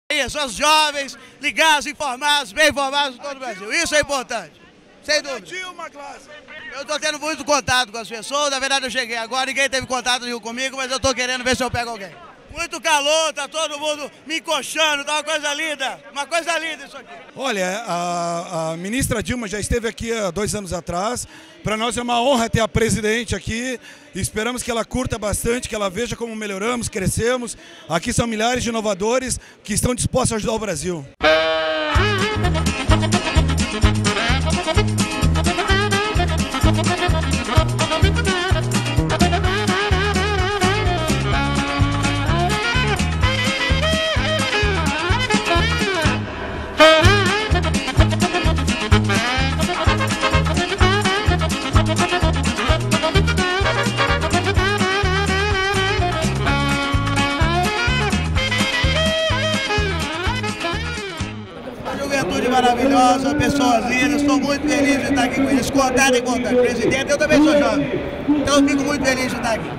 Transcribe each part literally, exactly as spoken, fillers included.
Isso, os jovens ligados, informados, bem informados de todo o Brasil. Isso é importante, sem dúvida. Eu estou tendo muito contato com as pessoas, na verdade eu cheguei agora, ninguém teve contato nenhum comigo, mas eu estou querendo ver se eu pego alguém. Muito calor, tá todo mundo me encoxando, tá uma coisa linda, uma coisa linda isso aqui. Olha, a, a ministra Dilma já esteve aqui há dois anos atrás. Para nós é uma honra ter a presidente aqui. Esperamos que ela curta bastante, que ela veja como melhoramos, crescemos. Aqui são milhares de inovadores que estão dispostos a ajudar o Brasil. Juventude maravilhosa, pessoas lindas, estou muito feliz de estar aqui com eles. Contar e contar. Presidente, eu também sou jovem, então eu fico muito feliz de estar aqui.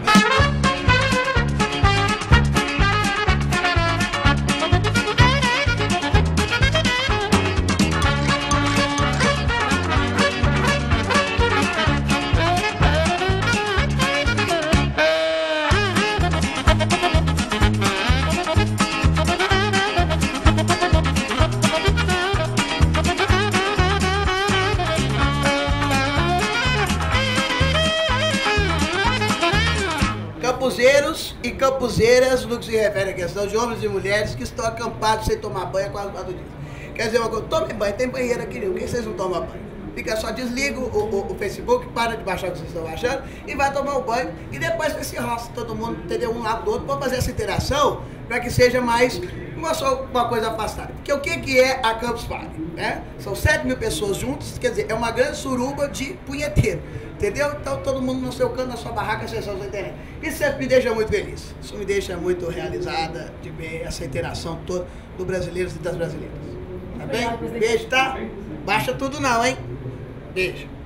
Campuseiros e campuseiras no que se refere à questão de homens e mulheres que estão acampados sem tomar banho há quase quatro dias. Quer dizer uma coisa, tome banho, tem banheiro aqui, por que vocês não tomam banho? Fica só, desliga o, o, o Facebook, para de baixar o que vocês estão baixando e vai tomar o banho e depois vai se roça todo mundo, entendeu, um lado do outro, para fazer essa interação, para que seja mais uma, só uma coisa afastada. Porque o que, que é a Campus Party? Né? São sete mil pessoas juntas, quer dizer, é uma grande suruba de punheteiro. Entendeu? Então todo mundo no seu canto, na sua barraca, acessando a internet. Isso sempre me deixa muito feliz. Isso me deixa muito realizada de ver essa interação toda dos brasileiros e das brasileiras. Tá bem? Beijo, tá? Baixa tudo não, hein? Beijo.